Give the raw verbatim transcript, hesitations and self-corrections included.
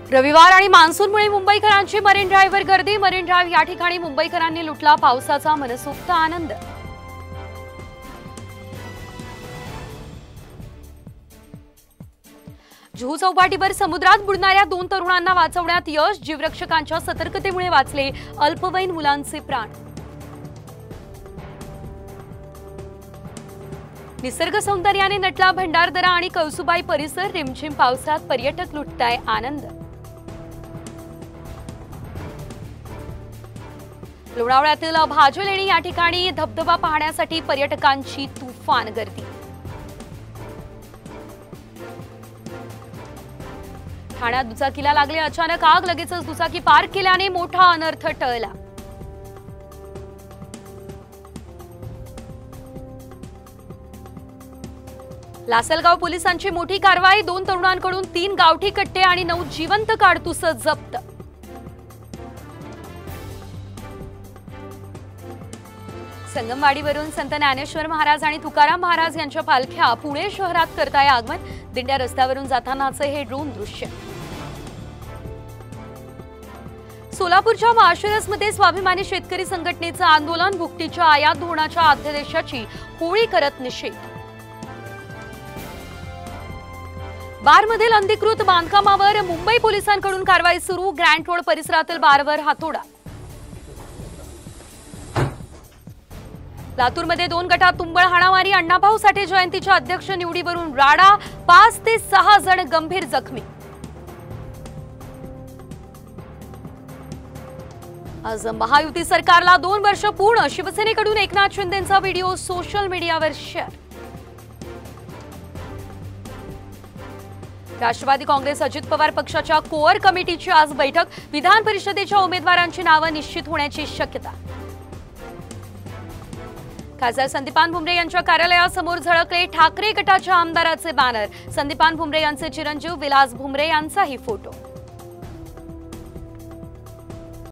रविवार आणि मान्सूनमुळे मुंबईकरांची मरीन ड्राईव्हवर गर्दी। मरीन ड्राईव्ह या ठिकाणी मुंबईकरांनी लुटला पावसाचा मनसोक्त आनंद। जुहू चौपाटीवर समुद्रात बुडणाऱ्या दोन तरुणांना वाचवण्यात यश। जीवरक्षकांच्या सतर्कतेमुळे वाचले अल्पवयीन मुलांचे प्राण। निसर्ग सौंदर्याने नटला भंडारदरा आणि कळसुबाई परिसर। रिमझिम पावसात पर्यटक लुटताय आनंद। लोणावळ्यातील भाजल लेणी या ठिकाणी धबधबा पाहण्यासाठी पर्यटकांची तुफान गर्दी। ठाण्यात दुचाकीला लागले अचानक आग। लगेचच दुचाकी पार्क केल्याने मोठा अनर्थ टळला। लासलगाव पोलिसांची मोठी कारवाई। दोन तरुणांकडून तीन गावठी कट्टे आणि नऊ जिवंत काडतुस जप्त। संगमवाडीवरून संत ज्ञानेश्वर महाराज आणि तुकाराम महाराज यांच्या पालख्या पुणे शहरात करताय आगमन। दिंड्या रस्त्यावरून जातानाचे हे ड्रोन दृश्य। सोलापूरच्या माळशिरसमध्ये स्वाभिमानी शेतकरी संघटनेचं आंदोलन। भुकटीच्या आयात धोरणाच्या अध्यादेशाची होळी करत निषेध। बारमधील अनधिकृत बांधकामावर मुंबई पोलिसांकडून कारवाई सुरू। ग्रँट रोड परिसरातील बारवर हातोडा। लातूरमध्ये दोन गटात तुंबळ हाणामारी। अण्णाभाऊ साठे जयंतीच्या अध्यक्ष निवडीवरून राडा। पाच ते सहा जण गंभीर जखमी। आज महायुती सरकारला दोन वर्ष पूर्ण। शिवसेनेकडून एकनाथ शिंदेंचा व्हिडिओ सोशल मीडियावर शेअर। राष्ट्रवादी काँग्रेस अजित पवार पक्षाच्या कोअर कमिटीची आज बैठक। विधान परिषदेच्या उमेदवारांची नावे निश्चित होण्याची शक्यता। खासदार संदीपान भुमरे यांच्या कार्यालयासमोर झळकले ठाकरे गटाच्या आमदाराचे बॅनर। संदीपान भुमरे यांचे चिरंजीव विलास भुमरे यांचाही फोटो।